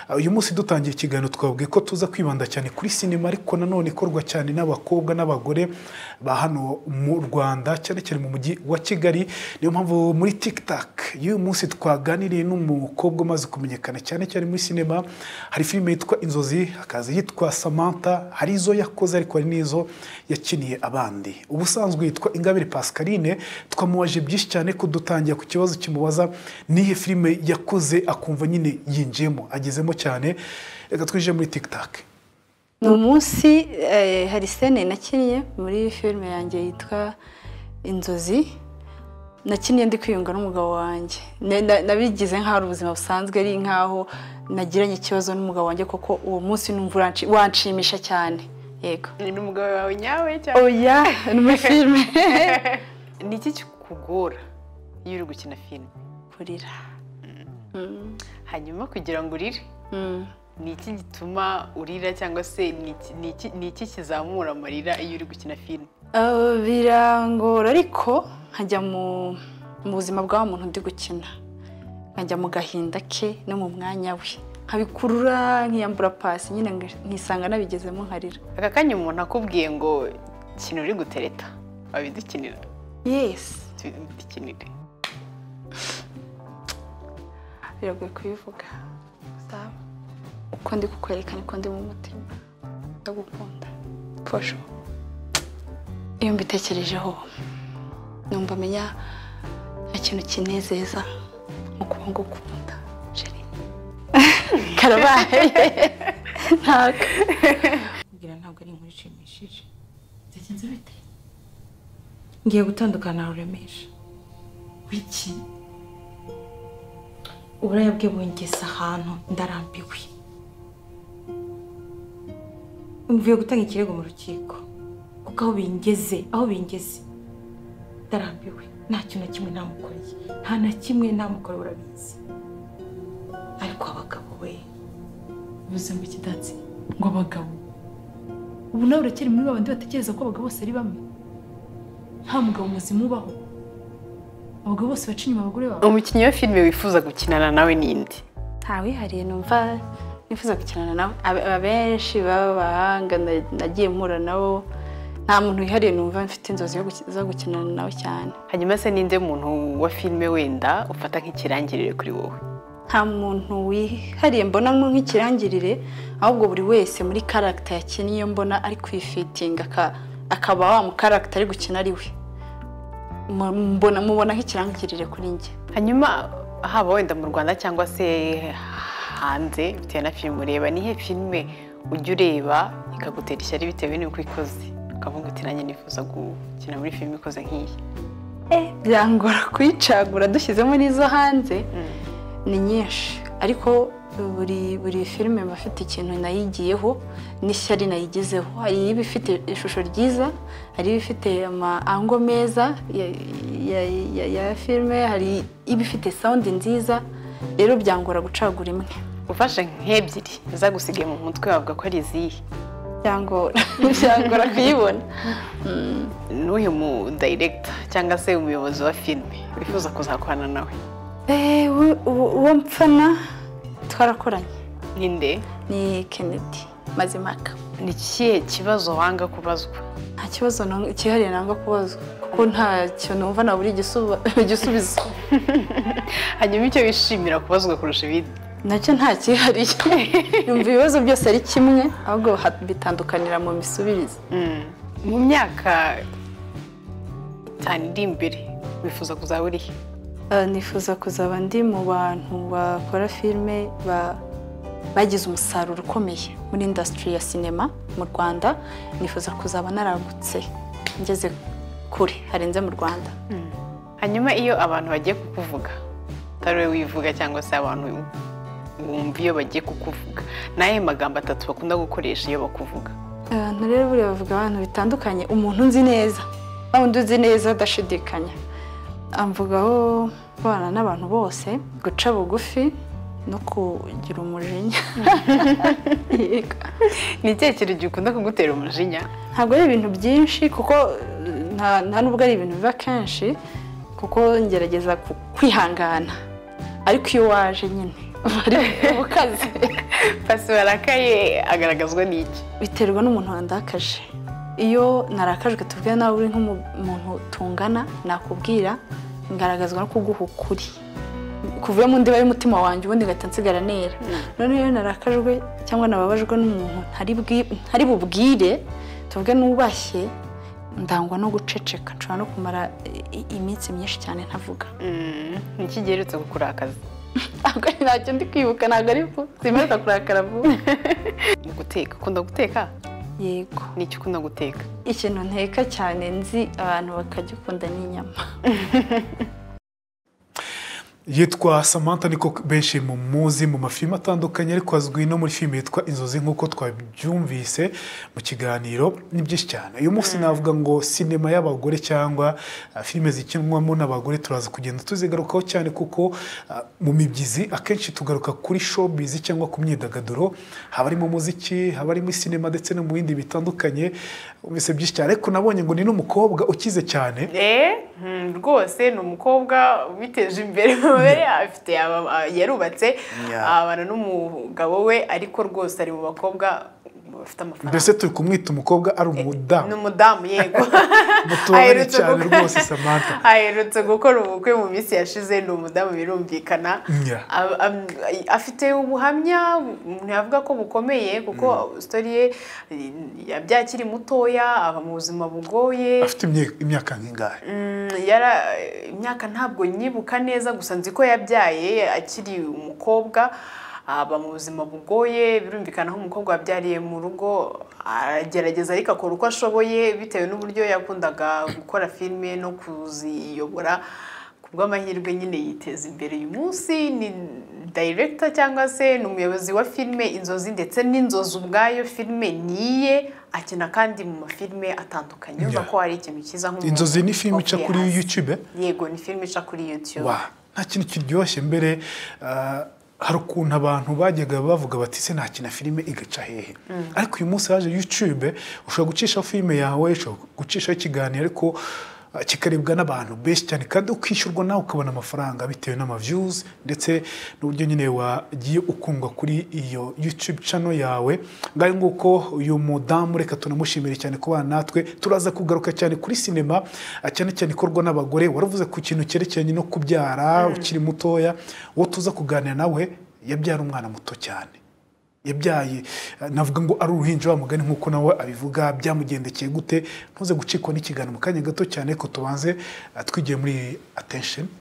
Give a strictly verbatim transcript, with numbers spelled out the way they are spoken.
uyu munsi dutangiye ikiganiro twabwiye ko tuza kwibanda cyane kuri sinema ariko nanone ikorwa cyane n'abakobwa n'abagore ba hano mu Rwanda cyane cyane mu mujyi wa Kigali. Niyo mpamvu muri TikTok uyu munsi twaganiriye n'umukobwa umaze kumenyekana cyane cyane muri sinema. Hari filime yitwa Inzozi, hakaza yitwa Samantha, hari izo yakoze ariko hari n'izo yakiniye abandi. Ubusanzwe yitwa Ingabire Pascaline, twamuwaje byinshi cyane kudutangira ku kibazo kimubaza nihe filime yakoze akumva nyine yinjiyemo agezemo cyane. Reka twije muri TikTok. No munsi eh, hari scene nakiniye muri filime yanjye yitwa Inzozi, nakiniye ndi kwiyunga n'umugabo wanjye. Nabigize nk'aho ubuzima busanzwe ari nkaho nagiranye ikibazo n'umugabo wanjye koko uwo munsi numva wanshimisha cyane. Yego. Ni umugabo wawe nyawe cyane. Oya, ni muri filime. Ni iki kikugora iyo uri gukina filime? Kurira. Mm. Hanyuma kugira ngo urire. Mm. Ni iki gituma urira cyangwa se ni iki ni iki kizamura amarira iyo uri gukina filime? Uh, birangora ariko nkajya mu mu buzima bwa muntu ndi gukina. Nkajya mu gahinda ke no mu mwanya we. Nkabikurura nkiyambura pasi nyine nkisanga nabigezemo nkarira. Aka kanya umuntu akubwiye ngo kino uri gutereta abidukinira? Yes. Dukinire. Biragoye kubivuga. Sawa. Uko ndi kukwerekana ko ndi mu mutima. Ndagukunda. Fasho. Iyo mbitekerejeho numva menya ikintu kinezeza mu kuba ngukunda. Karabaye. Ntaka. Kugira ntabwo ari inkuru ishimishije. Byagenze bite? Ngiye gutandukana na Ruremesha. Wiki? Uburaya bwe bungeza ahantu ndarambiwe. Mvuye gutanga ikirego mu rukiko. Kuko aho bingeze, aho bingeze ndarambiwe. Nta kintu na kimwe namukoreye. Nta na kimwe namukoreye urabizi. Ariko abagabo we bivuze ngo ikidatsi ngo abagabo ubu nawe urakiri muri babandi batekereza ko abagabo bose ari bamwe. Nta mugabo muzima ubaho. Abagabo bose baca inyuma abagore babo. Umukinnyi wa filime wifuza gukinana nawe ninde? Nta wihariye numva nifuza gukinana nawe. Abenshi baba bahanga nagiye mpura nabo. Nta muntu wihariye numva mfite inzozi zo gukinana nawe cyane. Hanyuma se ninde muntu wa filime wenda ufata nk'ikirangirire kuri wowe? Nta muntu wihariye mbona nk'ikirangirire, ahubwo buri wese muri character yakiniye mbona ari kwifitinga akaba wa mu character ari gukina ari we. Mbona mubona nk'ikirangirire kuri nge. Hanyuma haba wenda mu Rwanda cyangwa se hanze bitewe na filime ureba, nihe filime ujya ureba ikagutera ishyari bitewe n'uko ikoze ukavuga uti nanjye nifuza gukina muri filime ikoze nk'iyi? Eh, byangora kwicagura dushyizemo n'izo hanze. Ni nyinshi ariko buri buri filime bafite ikintu nayigiyeho n'ishyari nayigezeho. Hari ibifite ishusho ryiza, hari ibifite ama ango meza ya ya, ya, ya filime, hari ibifite sound nziza. Rero byangora gucagura imwe. Ufashe nk'ebyiri zagusigaye mu mutwe wavuga ko ari izihe? Byangora byangora kuyibona. N'uyu mu director cyangwa se umuyobozi wa filime wifuza kuzakorana nawe? Eh, uwo mpfana twarakoranye. Ninde? Ni Kennedy Mazimaka. Ni kihe kibazo wanga kubazwa? Nta kibazo kihariye nanga kubazwa kuko nta cyo numva na buri gisubizo. Hanyuma icyo wishimira kubazwa kurusha ibindi? Nacyo nta kihariye. Numva ibibazo byose ari kimwe ahubwo bitandukanira mu misubirizo. Mu myaka itanu iri imbere wifuza kuzaba urihe? Nifuza kuzaba ndi mu bantu bakora filime bagize umusaruro ukomeye muri industry ya sinema mu Rwanda. Nifuza kuzaba naragutse ngeze kure harenze mu Rwanda. Hanyuma iyo abantu bagiye kukuvuga utari we wivuga cyangwa se abantu wumva iyo bagiye kukuvuga, naye magambo atatu bakunda gukoresha iyo bakuvuga? Abantu rero buri bavuga abantu bitandukanye. Umuntu nzi neza, wundi uzi neza adashidikanya, amvugaho bana n'abantu bose, guca bugufi no kugira umujinya. Ni ikihe kintu gikunda kugutera umujinya? Ntabwo ari ibintu byinshi kuko nta nubwo ari ibintu biba kenshi kuko ngerageza kwihangana, ariko iyo waje nyine ari ubukaze Pasi warakaye agaragazwa n'iki? biterwa n'umuntu wandakaje. Iyo narakajwe tuvuge nawe uri nk'umuntu tungana nakubwira ngaragazwa no kuguha ukuri. Kuvuye mu ndiba y'umutima wanjye ubundi ngahita nsigara nera. None iyo narakajwe cyangwa nababajwe n'umuntu ntari bubwire tuvuge n'ubashye ndangwa no guceceka nshobora no kumara iminsi myinshi cyane ntavuga. Niki giherutse kukurakaza? Ahubwo ntacyo ndi kwibuka ntabwo ariko simereka kurakara vuba. Mu guteka ukunda guteka? Yego. Niki ukunda guteka? Ikintu nteka cyane nzi abantu bakagikunda n'inyama. Yitwa Samantha niko benshi mu muzi mu mafilime atandukanye ariko azwi no muri filime yitwa Inzozi nkuko twabyumvise mu kiganiro ni byinshi cyane. Uyu munsi navuga ngo sinema y'abagore cyangwa filime zikinwamo n'abagore turaza kugenda tuzigarukaho cyane kuko mu mibyizi akenshi tugaruka kuri showbiz cyangwa ku myidagaduro, haba ari mu muziki, haba ari mu sinema ndetse no mu bindi bitandukanye. Umvise byinshi cyane ariko nabonye ngo ni n'umukobwa ukize cyane. Eh rwose ni umukobwa biteje imbere afite yarubatse abana n'umugabo we ariko rwose ari mu bakobwa bafite amafaranga. Mbese turi kumwita umukobwa ari umudamu. Ni umudamu yego. Mutubare cyane rwose Samantha. Aherutse gukora ubukwe mu minsi yashize ni umudamu birumvikana. Afite ubuhamya ntiyavuga ko bukomeye kuko story ye yabyakiri mutoya aba mu buzima bugoye. Afite imyaka nk'ingahe? Yara imyaka ntabwo nyibuka neza gusa nzi ko yabyaye akiri umukobwa aba mu buzima bugoye birumvikana aho umukobwa wabyariye mu rugo aragerageza ariko akora uko ashoboye bitewe n'uburyo yakundaga gukora filime no kuziyobora kubw'amahirwe nyine yiteza imbere. Uyu munsi ni director cyangwa se ni umuyobozi wa filime Inzozi ndetse n'Inzozi ubwayo filime niye akina kandi mu mafilime atandukanye. Yumva ko hari ikintu kiza nk'umuntu. Inzozi ni filime ica kuri YouTube? Yego ni filime ica kuri YouTube. Wa nta kintu kiryoshye mbere hari ukuntu abantu bajyaga bavuga bati se ntakina filime igaca hehe, ariko uyu munsi haje YouTube ushobora gucisha filime yawe ushobora gucisha ikiganiro ariko kikarebwa n'abantu benshi cyane kandi ukishyurwa nawe ukabona amafaranga bitewe n'ama views ndetse n'uburyo nyine wagiye ukungwa kuri iyo YouTube channel yawe. Ngaho nguko uyu mudamu reka tunamushimire cyane kubana natwe. Turaza kugaruka cyane kuri sinema cyane cyane ikorwa n'abagore. Waravuze ku kintu cyerekeranye no kubyara ukiri mutoya, wo tuza kuganira nawe yabyara umwana muto cyane. Yabyaye navuga ngo ari uruhinja wa mugani nkuko nawe abivuga byamugendekeye gute. Ntuze gucikwa n'ikiganiro mu kanya gato cyane ko tubanze twigiye muri attention.